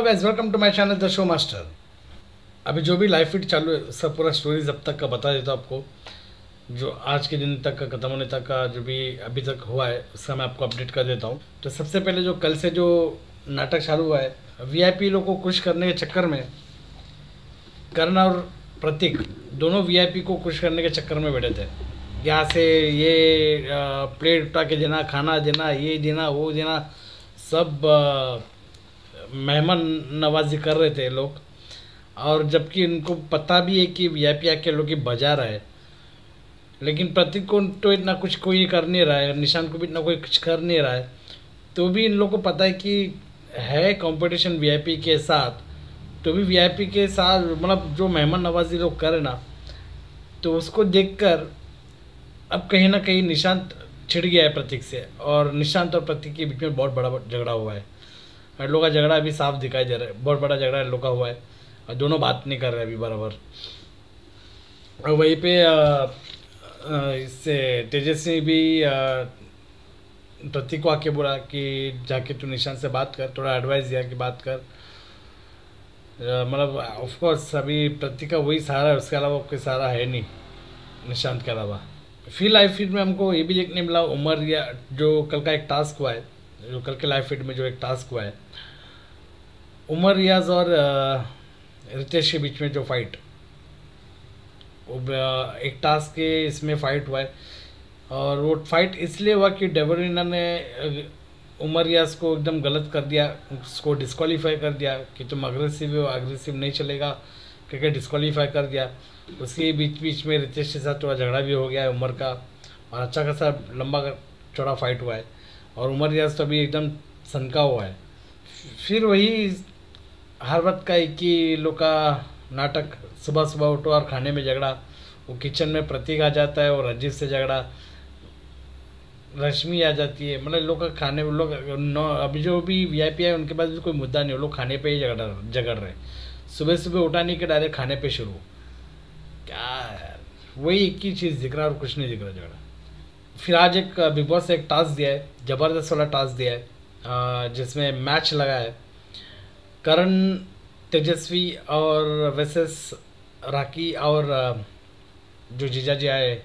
Guys, welcome to my channel the show master. अभी जो भी लाइव फीड चालू है उसका पूरा स्टोरीज अब तक का बता देता हूँ आपको। जो आज के दिन तक का खत्म होने तक का जो भी अभी तक हुआ है उसका मैं आपको अपडेट कर देता हूँ। तो सबसे पहले जो कल से जो नाटक चालू हुआ है, वीआईपी लोग को खुश करने के चक्कर में करण और प्रतीक दोनों वीआईपी को खुश करने के चक्कर में बैठे थे। यहाँ से ये प्लेट उठा के देना, खाना देना, ये देना, वो देना, सब मेहमान नवाजी कर रहे थे लोग। और जबकि इनको पता भी है कि वीआईपी आके लोग की बजा रहा है, लेकिन प्रतीक को तो इतना कुछ कोई कर नहीं रहा है, निशान को भी इतना कोई कुछ कर नहीं रहा है। तो भी इन लोगों को पता है कि है कंपटीशन वीआईपी के साथ, तो भी वीआईपी के साथ मतलब जो मेहमान नवाजी लोग करे ना, तो उसको देखकर अब कहीं ना कहीं निशांत छिड़ गया है प्रतीक से, और निशांत और प्रतीक के बीच में बहुत बड़ा झगड़ा हुआ है। इन लोगों का झगड़ा अभी साफ दिखाई दे रहा है, बहुत बड़ा झगड़ा इन लोग का हुआ है और दोनों बात नहीं कर रहे अभी बराबर। और वहीं पे इससे तेजस्वी भी प्रतीक को आके बोला कि जाके तू निशांत से बात कर, थोड़ा एडवाइस दिया कि बात कर। मतलब ऑफ कोर्स अभी प्रतीक का वही सहारा है, उसके अलावा कोई सहारा है नहीं निशांत के अलावा। फिर लाइव फीड में हमको ये भी देखने मिला उमर या जो कल का एक टास्क हुआ है, जो कल के लाइव फीड में जो एक टास्क हुआ है, उमर रियाज और रितेश के बीच में जो फाइट, एक टास्क के इसमें फाइट हुआ है। और वो फाइट इसलिए हुआ कि डेवरिना ने उमर रियाज को एकदम गलत कर दिया, उसको डिस्क्वालीफाई कर दिया कि तुम अग्रेसिव हो, अग्रेसिव नहीं चलेगा, क्योंकि डिस्क्वालीफाई कर दिया। उसके बीच बीच में रितेश के साथ थोड़ा झगड़ा भी हो गया है उमर का, और अच्छा खासा लंबा चौड़ा फाइट हुआ है। और उमर रियाज तो अभी एकदम सनका हुआ है। फिर वही हर वक्त का एक ही लोग का नाटक, सुबह सुबह उठो और खाने में झगड़ा, वो किचन में प्रतीक आ जाता है और रंजीत से झगड़ा, रश्मि आ जाती है। मतलब लोग का खाने में लोग अभी जो भी वीआईपी है उनके पास भी कोई मुद्दा नहीं, वो लोग खाने पे ही झगड़ रहे। सुबह सुबह उठा नहीं कि डायरेक्ट खाने पे शुरू, क्या यार, वही एक ही चीज़ दिख रहा है और कुछ नहीं दिख रहा झगड़ा। फिर आज एक बिग बॉस से एक टास्क दिया है, ज़बरदस्त वाला टास्क दिया है, जिसमें मैच लगा है करण, तेजस्वी और वर्सेस राखी और जो जीजा जी आए,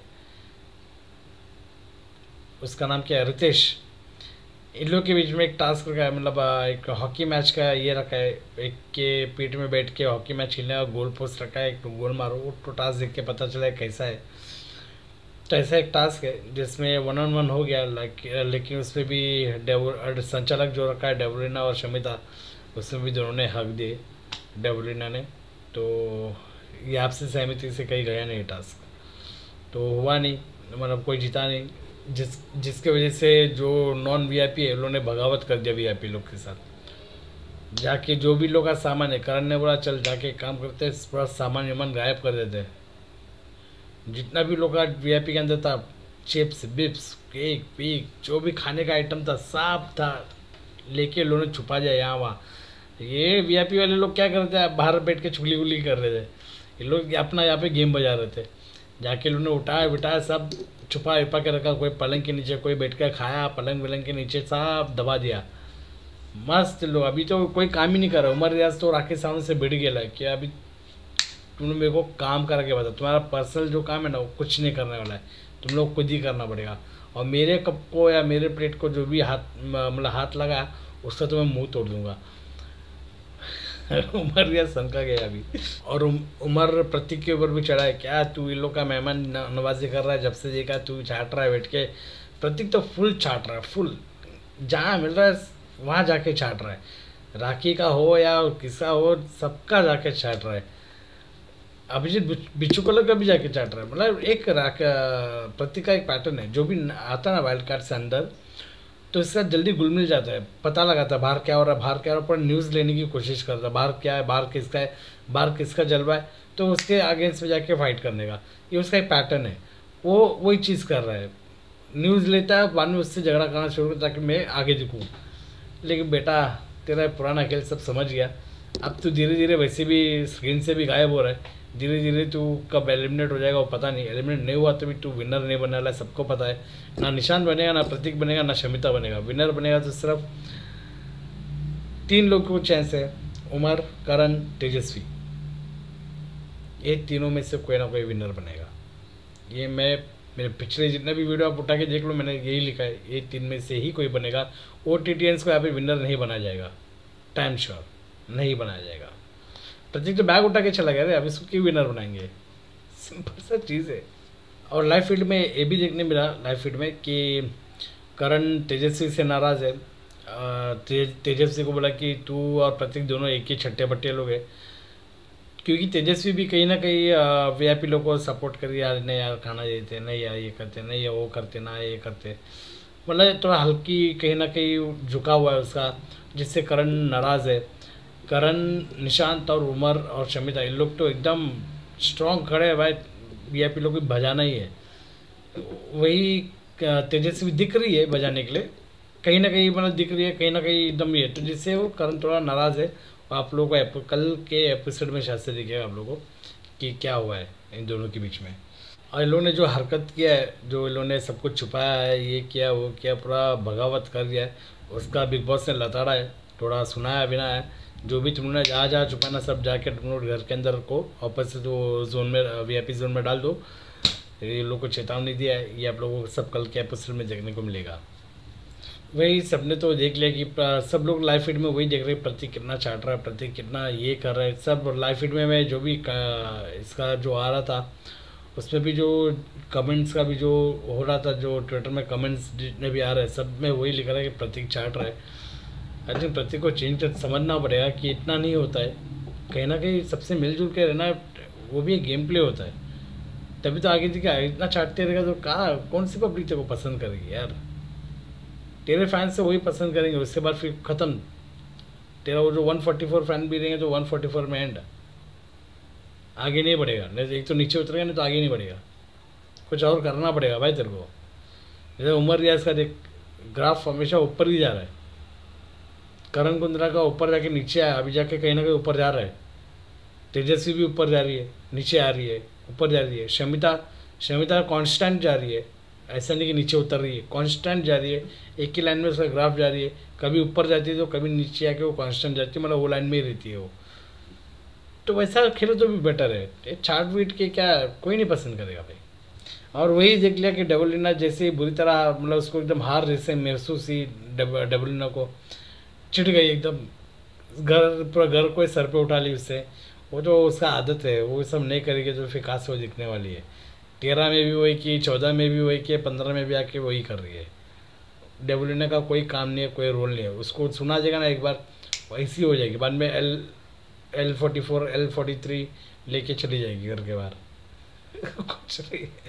उसका नाम क्या है, रितेश। इन लोग के बीच में एक टास्क रखा है, मतलब एक हॉकी मैच का ये रखा है, एक के पीठ में बैठ के हॉकी मैच खेलने का गोल पोस्ट रखा है, एक तो गोल मारो। वो तो टास्क देख के पता चला है कैसा है। तो ऐसा एक टास्क है जिसमें 1-on-1 हो गया, लेकिन उसमें भी संचालक जो रखा है डेवरिना और शमिता, उसमें भी दोनों ने हक दिए डेवरिना ने। तो ये आपसे सहमति से कहीं गया नहीं टास्क, तो हुआ नहीं, मतलब कोई जीता नहीं, जिसके वजह से जो नॉन वीआईपी है उन्होंने बगावत कर दिया वीआईपी लोग के साथ। जाके जो भी लोग का सामान है, करण ने बोला चल जाके काम करते, पूरा सामान वामान गायब कर देते। जितना भी लोग का वीआईपी के अंदर था, चिप्स बिप्स केक पीक जो भी खाने का आइटम था सब था, लेके लोगों ने छुपा दिया यहाँ वहाँ। ये वीआईपी वाले लोग क्या करते हैं, बाहर बैठ के चुगली उगली कर रहे थे, ये लोग अपना यहाँ पे गेम बजा रहे थे। जाके लोगों ने उठाया बिठाया सब छुपा उपा के रखा, कोई पलंग के नीचे, कोई बैठ कर खाया पलंग वलंग के नीचे, सब दबा दिया। मस्त लोग, अभी तो कोई काम ही नहीं कर रहा। उमर रियाज तो राकेश सावंत से भिड़ गया कि अभी तुमने मेरे को काम करा के बता, तुम्हारा पर्सनल जो काम है ना वो कुछ नहीं करने वाला है, तुम लोग खुद ही करना पड़ेगा। और मेरे कप को या मेरे प्लेट को जो भी मतलब हाथ लगा उसका तो मैं मुँह तोड़ दूंगा। उमर रियाज सनका गया अभी। और उमर प्रतीक के ऊपर भी चढ़ा है, क्या तू इन लोग का मेहमान नवाजी कर रहा है, जब से देखा तू चाट रहा है बैठ के। प्रतीक तो फुल चाट रहा है, फुल जहाँ मिल रहा है वहाँ जाके चाट रहा है, राखी का हो या किसका हो सबका जाके चाट रहा है। अभिजीत बिचुकला का भी जाके चाट रहा है। मतलब एक प्रतीक का एक पैटर्न है, जो भी आता है ना वाइल्ड कार्ड से अंदर, तो इसका जल्दी घुल मिल जाता है, पता लगाता है बाहर क्या हो रहा है, बाहर क्या हो रहा है, पर न्यूज़ लेने की कोशिश करता है, बाहर क्या है, बाहर किसका है, बाहर किसका जलवा है, तो उसके अगेंस्ट में जाके फाइट करने का ये उसका एक पैटर्न है। वो वही चीज़ कर रहा है, न्यूज़ लेता है, बाद में उससे झगड़ा करना शुरू करता ताकि मैं आगे दिखूँ। लेकिन बेटा तेरा पुराना खेल सब समझ गया, अब तो धीरे धीरे वैसे भी स्क्रीन से भी गायब हो रहा है, धीरे धीरे तू कब एलिमिनेट हो जाएगा वो पता नहीं। एलिमिनेट नहीं हुआ तो भी तू विनर नहीं बनने वाला है, सबको पता है। ना निशान बनेगा, ना प्रतीक बनेगा, ना शमिता बनेगा। विनर बनेगा तो सिर्फ 3 लोग को चांस है, उमर, करण, तेजस्वी, ये तीनों में से कोई ना कोई विनर बनेगा। ये मैं मेरे पिछले जितने भी वीडियो आप उठा के देख लो, मैंने यही लिखा है, ये तीन में से ही कोई बनेगा। OTTNs को यहाँ पे विनर नहीं बनाया जाएगा, टाइम श्योर नहीं बनाया जाएगा। प्रतीक तो बैग उठा के चला गया, अरे अब इसको क्यों विनर बनाएंगे, सिंपल सा चीज़ है। और लाइव फील्ड में ये भी देखने मिला लाइव फील्ड में कि करण तेजस्वी से नाराज़ है। तेजस्वी को बोला कि तू और प्रतीक दोनों एक ही छट्टे बट्टे लोग हैं, क्योंकि तेजस्वी भी कहीं ना कहीं VIP लोगों को सपोर्ट कर, यार नहीं यार खाना देते, नहीं यार ये करते, नहीं यार वो करते, ना ये करते, मतलब थोड़ा हल्की कहीं ना कहीं झुका हुआ है उसका, जिससे करण नाराज़ है। करण, निशांत और उमर और शमिता, इन लोग तो एकदम स्ट्रॉन्ग खड़े हैं भाई, VIP लोग भी बजाना ही है। वही तेजस्वी दिख रही है बजाने के लिए, कहीं ना कहीं मतलब दिख रही है, कहीं ना कहीं एकदम ये, तो जिससे वो करण थोड़ा नाराज़ है। आप लोगों को कल के एपिसोड में शायद से दिखेगा आप लोगों को कि क्या हुआ है इन दोनों के बीच में। और इन लोगों ने जो हरकत किया है, जो इन लोगों ने सब कुछ छुपाया है, ये किया वो किया, पूरा बगावत कर दिया है, उसका बिग बॉस ने लताड़ा है, थोड़ा सुनाया बिना है। जो भी तुमने जहाँ जहाँ छुपाना सब जाके तुम लोग घर के अंदर को वापस से तो जोन में VIP जोन में डाल दो। ये लोग को चेतावनी दिया है, ये आप लोगों को सब कल के एपिसोड में देखने को मिलेगा। वही सबने तो देख लिया कि सब लोग लाइव फीड में वही देख रहे हैं, प्रतीक कितना चाट रहा है, प्रतीक कितना ये कर रहा है, सब लाइव फीड में मैं जो भी इसका जो आ रहा था उसमें भी जो कमेंट्स का भी जो हो रहा था, जो ट्विटर में कमेंट्स जितने भी आ रहे हैं सब में वही लिख रहा है कि प्रतीक चाट रहा है। आई थिंक प्रतीक को चेंज समझना पड़ेगा कि इतना नहीं होता है, कहीं ना कहीं सबसे मिलजुल के रहना, वो भी एक गेम प्ले होता है, तभी तो आगे दिखा। इतना चाटते रहेगा तो कहाँ कौन सी पब्लिक तेरे को पसंद करेगी यार, तेरे फैंस से वही पसंद करेंगे, उसके बाद फिर ख़त्म। तेरा वो जो 144 फैन भी रहेंगे तो 144 में एंड, आगे नहीं बढ़ेगा। नहीं एक तो नीचे उतरेगा, नहीं तो आगे नहीं बढ़ेगा, कुछ और करना पड़ेगा भाई तेरे को। जैसे उमर रियाज का देख, ग्राफ हमेशा ऊपर ही जा रहा है, करण कुंद्रा का ऊपर जाके नीचे आया, अभी जाके कहीं ना कहीं ऊपर जा रहा है। तेजस्वी भी ऊपर जा रही है, नीचे आ रही है, ऊपर जा रही है। शमिता कांस्टेंट जा रही है, ऐसा नहीं कि नीचे उतर रही है, कांस्टेंट जा रही है, एक ही लाइन में उसका ग्राफ जा रही है, कभी ऊपर जाती है तो कभी नीचे आके वो कांस्टेंट जाती है, मतलब वो लाइन में ही रहती है वो। तो वैसा खेलो तो भी बेटर है, ये चार्ट वीट के क्या कोई नहीं पसंद करेगा भाई। और वही देख लिया कि डबलिना जैसे बुरी तरह, मतलब उसको एकदम हार जैसे महसूस ही, डबलिना को चिढ़ गई एकदम, घर पूरा घर को सर पे उठा ली उससे। वो जो उसका आदत है, वो सब नहीं करेगी तो फिर खास वो दिखने वाली है। 13 में भी वही की, 14 में भी वही की, 15 में भी आके वही कर रही है। डेवलिना का कोई काम नहीं है, कोई रोल नहीं है, उसको सुना जाएगा ना एक बार वैसी हो जाएगी, बाद में L44 L43 लेके चली जाएगी घर के बाहर। कुछ नहीं है।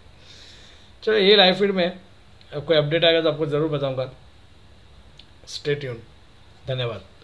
चलो ये लाइव फीड में अब कोई अपडेट आएगा तो आपको ज़रूर बताऊंगा। स्टे ट्यून, धन्यवाद।